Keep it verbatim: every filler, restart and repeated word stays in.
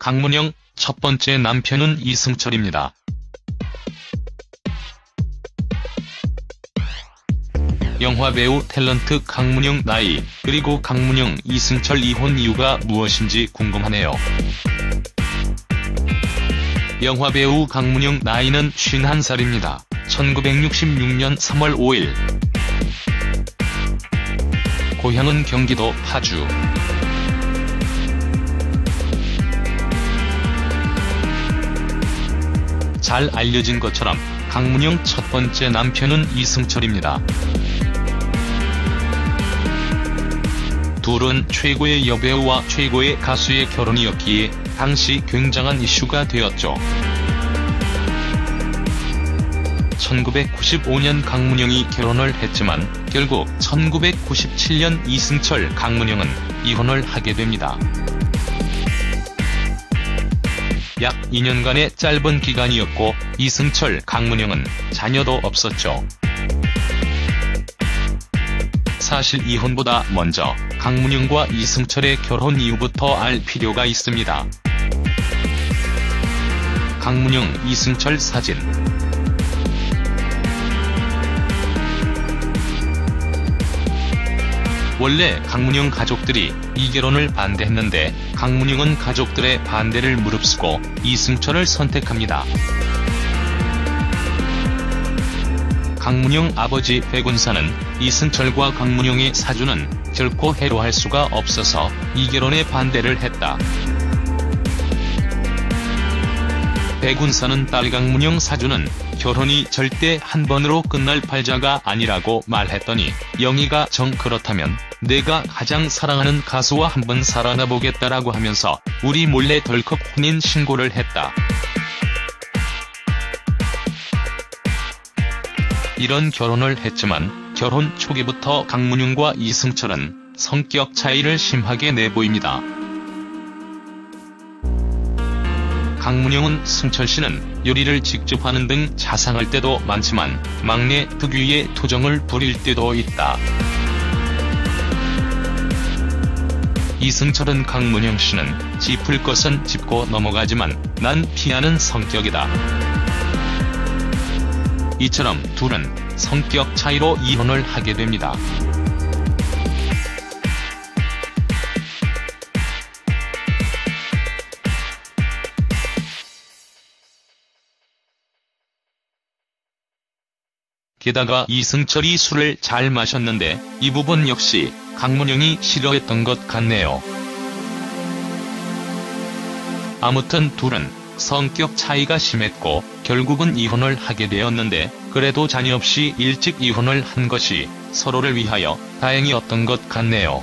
강문영, 첫 번째 남편은 이승철입니다. 영화배우 탤런트 강문영 나이, 그리고 강문영 이승철 이혼 이유가 무엇인지 궁금하네요. 영화배우 강문영 나이는 쉰한 살입니다. 천구백육십육 년 삼월 오일. 고향은 경기도 파주. 잘 알려진 것처럼 강문영 첫 번째 남편은 이승철입니다. 둘은 최고의 여배우와 최고의 가수의 결혼이었기에 당시 굉장한 이슈가 되었죠. 천구백구십오 년 강문영이 결혼을 했지만 결국 천구백구십칠 년 이승철 강문영은 이혼을 하게 됩니다. 약 이 년간의 짧은 기간이었고 이승철 강문영은 자녀도 없었죠. 사실 이혼보다 먼저 강문영과 이승철의 결혼 이유부터 알 필요가 있습니다. 강문영 이승철 사진. 원래 강문영 가족들이 이 결혼을 반대했는데 강문영은 가족들의 반대를 무릅쓰고 이승철을 선택합니다. 강문영 아버지 백운사는 이승철과 강문영의 사주는 결코 해로할 수가 없어서 이 결혼에 반대를 했다. 백운사는 딸 강문영 사주는 결혼이 절대 한 번으로 끝날 팔자가 아니라고 말했더니 영희가 정 그렇다면 내가 가장 사랑하는 가수와 한번 살아나 보겠다라고 하면서 우리 몰래 덜컥 혼인 신고를 했다. 이런 결혼을 했지만 결혼 초기부터 강문영과 이승철은 성격 차이를 심하게 내보입니다. 강문영은 승철씨는 요리를 직접 하는 등 자상할 때도 많지만 막내 특유의 투정을 부릴 때도 있다. 이승철은 강문영씨는 짚을 것은 짚고 넘어가지만 난 피하는 성격이다. 이처럼 둘은 성격 차이로 이혼을 하게 됩니다. 게다가 이승철이 술을 잘 마셨는데 이 부분 역시 강문영이 싫어했던 것 같네요. 아무튼 둘은 성격 차이가 심했고 결국은 이혼을 하게 되었는데 그래도 자녀 없이 일찍 이혼을 한 것이 서로를 위하여 다행이었던 것 같네요.